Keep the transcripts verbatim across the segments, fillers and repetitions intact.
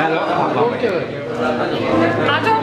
आ जाओ।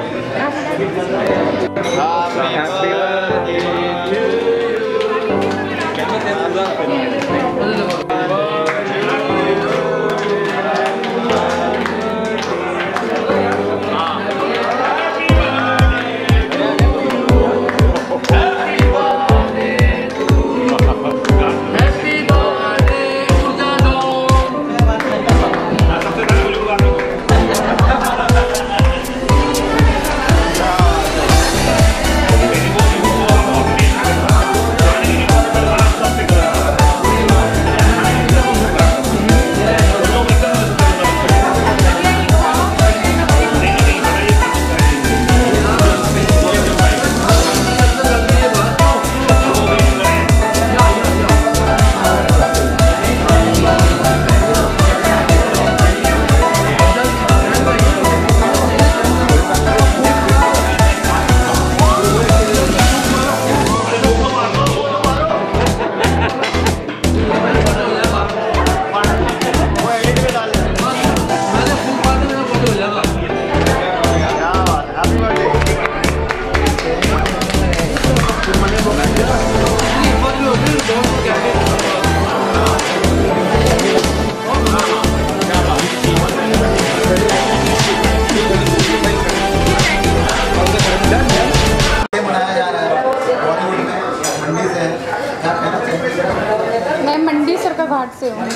मैं मंडी सरका घाट से हूँ।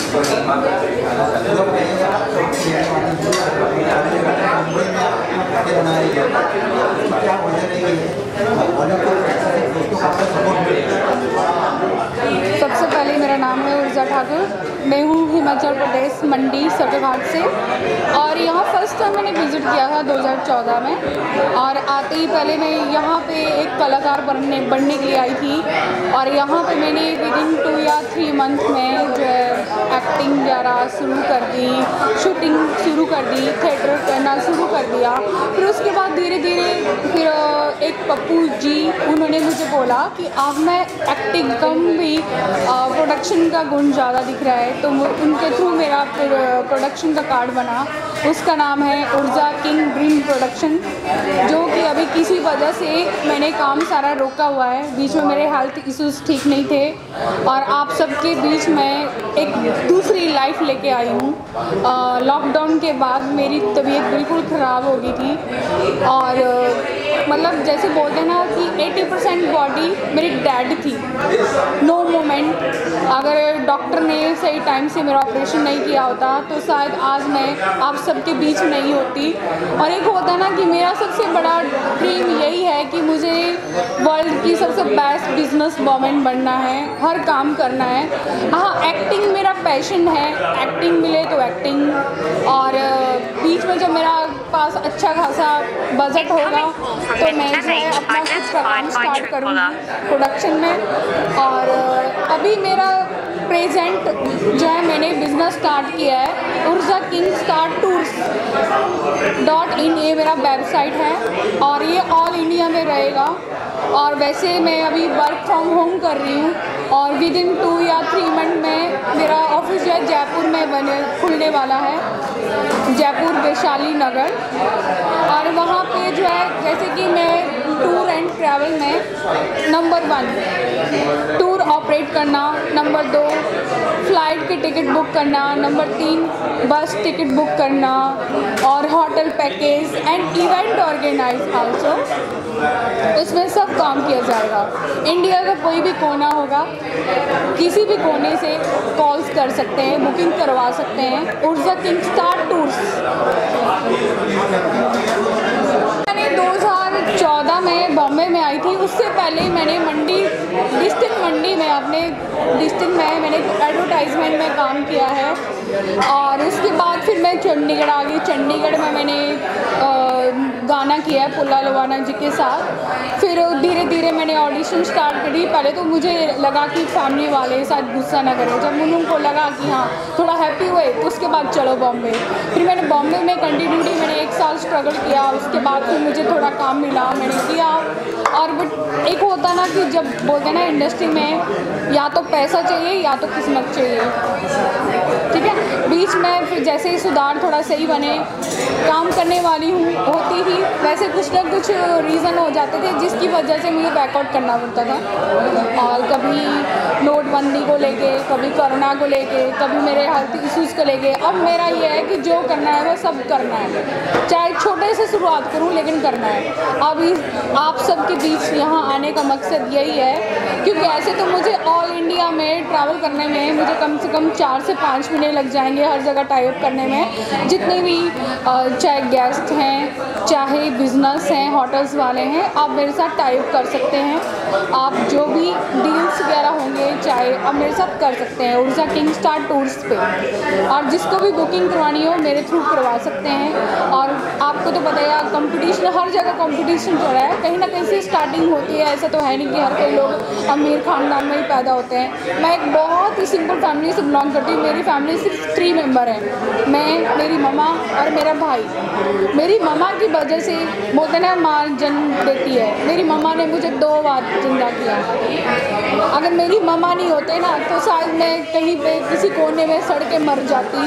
सबसे पहले मेरा नाम है उर्जा ठाकुर। मैं हूँ हिमाचल प्रदेश मंडी सरका घाट से और यहाँ फर्स्ट टाइम मैंने विज़िट किया था दो हज़ार चौदह में और आते ही पहले मैं यहाँ पे एक कलाकार बनने बनने के लिए आई थी और यहाँ पे मैंने विद इन टू या थ्री मंथ में जो है एक्टिंग वगैरह शुरू कर दी, शूटिंग शुरू कर दी, थिएटर करना शुरू कर दिया। फिर उसके बाद धीरे धीरे फिर एक पप्पू जी उन्होंने मुझे बोला कि अब मैं एक्टिंग कम भी प्रोडक्शन का गुण ज़्यादा दिख रहा है, तो उनके थ्रू मेरा फिर प्रोडक्शन का कार्ड बना। उसका नाम है उर्जा किंग ड्रीम प्रोडक्शन, जो कि अभी किसी वजह से मैंने काम सारा रोका हुआ है। बीच में मेरे हेल्थ इश्यूज़ ठीक नहीं थे और आप सबके बीच में एक दूसरी लाइफ लेके आई हूँ। लॉकडाउन के बाद मेरी तबीयत बिल्कुल ख़राब हो गई थी और मतलब जैसे बोलते हैं ना कि अस्सी परसेंट बॉडी मेरी डेड थी, नो मोमेंट। अगर डॉक्टर ने सही टाइम से मेरा ऑपरेशन नहीं किया होता तो शायद आज मैं आप सबके बीच नहीं होती। और एक होता है ना कि मेरा सबसे बड़ा ड्रीम यही है कि मुझे वर्ल्ड की सबसे बेस्ट बिजनेस वूमेन बनना है, हर काम करना है। हाँ, एक्टिंग मेरा पैशन है, एक्टिंग मिले तो एक्टिंग। और बीच में जब मेरा पास अच्छा खासा बजट होगा तो मैं जो है अपना खुद का काम स्टार्ट करूँगी प्रोडक्शन में। और अभी मेरा प्रेजेंट जो है मैंने बिज़नेस स्टार्ट किया है Urja king star tours dot in, ये मेरा वेबसाइट है और ये ऑल इंडिया में रहेगा। और वैसे मैं अभी वर्क फ्रॉम होम कर रही हूँ और विद इन टू या थ्री मंथ में मेरा ऑफिस जो है जयपुर में बने खुलने वाला है, जयपुर वैशाली नगर। और वहाँ पे जो है जैसे कि मैं टूर एंड ट्रैवल में नंबर वन टूर ऑपरेट करना, नंबर दो फ़्लाइट की टिकट बुक करना, नंबर तीन बस टिकट बुक करना और hotel package and event organise also, इसमें सब काम किया जाएगा। इंडिया का कोई भी कोना होगा, किसी भी कोने से कॉल्स कर सकते हैं, बुकिंग करवा सकते हैं। उर्जा किंग स्टार टूर्स। मैंने दो हज़ार चौदह में बॉम्बे में आई थी, उससे पहले मैंने मंडी डिस्ट्रिक्ट मंडी में अपने डिस्ट्रिक्ट में मैंने एडवर्टाइजमेंट में काम किया है। और उसके बाद फिर मैं चंडीगढ़ आ गई। चंडीगढ़ में मैंने आ, गाना किया है पुल्ला लवाना जी के साथ। फिर धीरे धीरे मैंने ऑडिशन स्टार्ट करी। पहले तो मुझे लगा कि फैमिली वाले साथ गुस्सा ना करें, जब उनको लगा कि हाँ थोड़ा हैप्पी हुए तो उसके बाद चलो बॉम्बे। फिर मैंने बॉम्बे में कंटिन्यूटी मैंने एक साल स्ट्रगल किया, उसके बाद फिर मुझे थोड़ा काम मिला, मैंने किया। और बट एक होता ना कि जब बोलते हैं ना इंडस्ट्री में या तो पैसा चाहिए या तो किस्मत चाहिए, ठीक है। बीच में फिर जैसे ही सुधार थोड़ा सही बने, काम करने वाली हूँ होती ही, वैसे कुछ ना कुछ रीज़न हो जाते थे जिसकी वजह से मुझे बैकआउट करना पड़ता था। और कभी नोटबंदी को लेके, कभी कोरोना को लेके, कभी मेरे हेल्थ इश्यूज़ को लेके। अब मेरा ये है कि जो करना है वो सब करना है, चाहे छोटे से शुरुआत करूँ लेकिन करना है। अभी आप सबके बीच यहाँ आने का मकसद यही है, क्योंकि ऐसे तो मुझे ऑल इंडिया में ट्रैवल करने में मुझे कम से कम चार से पाँच महीने लग जाएंगे हर जगह टाइप करने में। जितने भी चाहे गेस्ट हैं, चाहे बिजनेस हैं, होटल्स वाले हैं, आप मेरे साथ टाइप कर सकते हैं। आप जो भी डील्स वगैरह होंगे चाहे आप मेरे साथ कर सकते हैं ऊर्जा किंग स्टार टूर्स पे। और जिसको भी बुकिंग करवानी हो मेरे थ्रू करवा सकते हैं। और आपको तो पता है कंपटीशन, हर जगह कंपटीशन चल रहा है, कहीं ना कहीं से स्टार्टिंग होती है। ऐसा तो है नहीं कि हर कोई लोग अमीर खानदान में ही पैदा होते हैं। मैं एक बहुत ही सिंपल फैमिली से बिलोंग करती हूँ। मेरी फैमिली सिर्फ थ्री मेंबर हैं, मैं, मेरी मम्मा और मेरा भाई। मेरी मम्मा की वजह से बोलते ना माँ जन्म देती है, मेरी मम्मा ने मुझे दो बार जिंदा किया। अगर मेरी मम्मा नहीं होते ना तो शायद मैं कहीं पे किसी कोने में सड़ के मर जाती।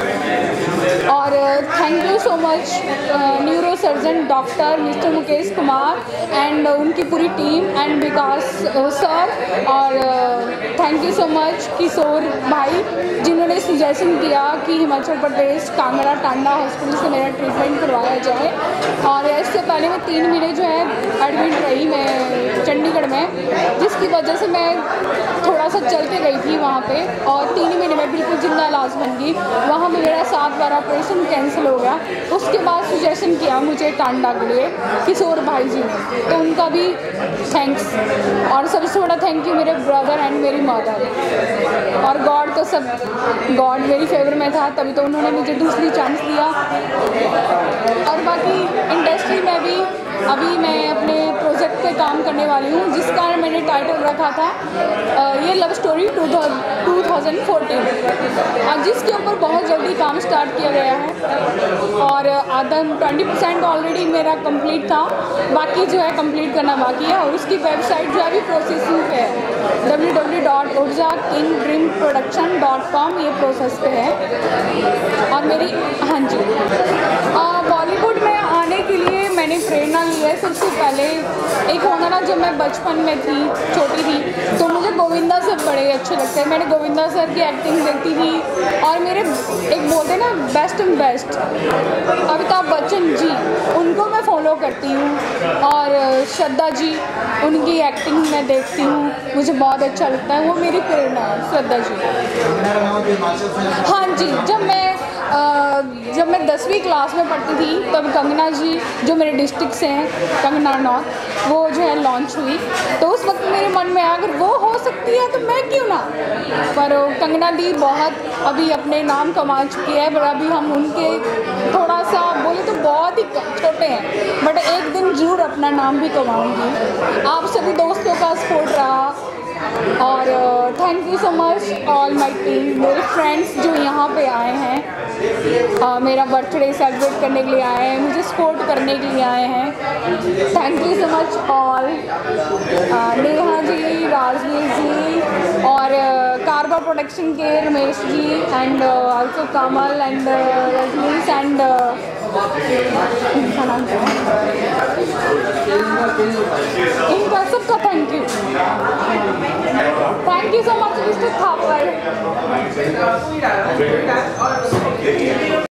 और thank you so much neuro surgeon doctor mister Mukesh Kumar and उनकी पूरी टीम एंड विकास सर, और thank you so much Kishore भाई जिन्होंने सजेशन किया कि हिमाचल प्रदेश कांगड़ा टांडा हॉस्पिटल से मेरा ट्रीटमेंट करवाया जाए। और इससे पहले मैं तीन महीने जो है एडमिट रही मैं चंडीगढ़ में, जिसकी वजह से मैं थोड़ा सा चल के गई थी वहाँ पे, और तीन महीने में बिल्कुल जिंदा इलाज बन गई। वहाँ में मेरा सात बार ऑपरेशन कैंसिल हो गया। उसके बाद सजेशन किया मुझे टांडा के लिए किशोर भाई जी ने, तो उनका भी थैंक्स। और सबसे बड़ा थैंक यू मेरे ब्रदर एंड मेरी मदर। और गॉड तो सब, गॉड मेरी फेवर में था तभी तो उन्होंने मुझे दूसरी चांस दिया। और बाकी इंडस्ट्री में भी अभी मैं अपने प्रोजेक्ट पे काम करने वाली हूँ, जिसका मैंने टाइटल रखा था ये love story two thousand fourteen, और जिसके ऊपर बहुत जल्दी काम स्टार्ट किया गया है। और आधा ट्वेंटी परसेंट ऑलरेडी मेरा कंप्लीट था, बाकी जो है कंप्लीट करना बाकी है। और उसकी वेबसाइट जो है अभी प्रोसेसिंग पे है, W W W dot Urja king dream production dot com, ये प्रोसेस पे है। और मेरी, हाँ जी, बॉलीवुड में आने के लिए मैंने प्रेरणा ली है। सबसे पहले एक होना ना, जब मैं बचपन में थी, छोटी थी, तो मुझे गोविंदा सर बड़े अच्छे लगते हैं। मैंने गोविंदा सर की एक्टिंग देखती थी। और मेरे एक बोलते ना best and best Amitabh Bachchan ji, उनको मैं फॉलो करती हूँ। और श्रद्धा जी, उनकी एक्टिंग मैं देखती हूँ, मुझे बहुत अच्छा लगता है, वो मेरी प्रेरणा है श्रद्धा जी। हाँ जी, जब मैं आ, जब मैं दसवीं क्लास में पढ़ती थी तब कंगना जी जो मेरे डिस्ट्रिक्ट से हैं, कंगना नॉर्थ, वो जो है लॉन्च हुई। तो उस वक्त मेरे मन में अगर वो हो सकती है तो मैं क्यों ना। पर कंगना दी बहुत अभी अपने नाम कमा चुकी है, पर अभी हम उनके थोड़ा सा बोले तो बहुत ही छोटे हैं, बट एक दिन जरूर अपना नाम भी कमाऊँगी। आप सभी दोस्तों का सपोर्ट रहा। और thank you so much all my team, मेरे फ्रेंड्स जो यहाँ पे आए हैं, uh, मेरा बर्थडे सेलिब्रेट करने के लिए आए हैं, मुझे सपोर्ट करने के लिए आए हैं। Thank you so much all, Neha ji, Rajveer ji, और कार्बा प्रोडक्शन के Ramesh ji, and also Kamal and Rajnish एंड इनका सबका thank you. Thank you so much mister Thapar.